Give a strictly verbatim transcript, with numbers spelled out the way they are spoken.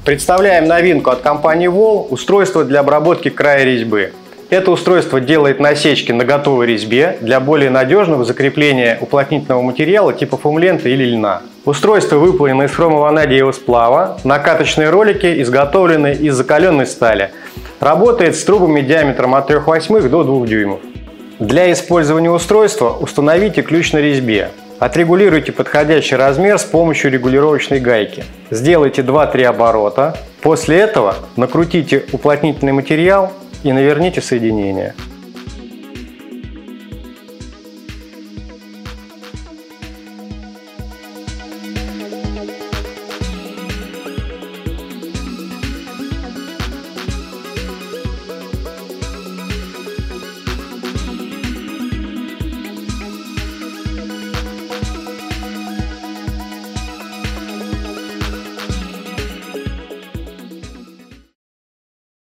Представляем новинку от компании Wall – устройство для обработки края резьбы. Это устройство делает насечки на готовой резьбе для более надежного закрепления уплотнительного материала типа фоам-ленты или льна. Устройство выполнено из хромованадиевого сплава, накаточные ролики изготовлены из закаленной стали. Работает с трубами диаметром от трёх восьмых до двух дюймов. Для использования устройства установите ключ на резьбе. Отрегулируйте подходящий размер с помощью регулировочной гайки. Сделайте два-три оборота. После этого накрутите уплотнительный материал и наверните соединение.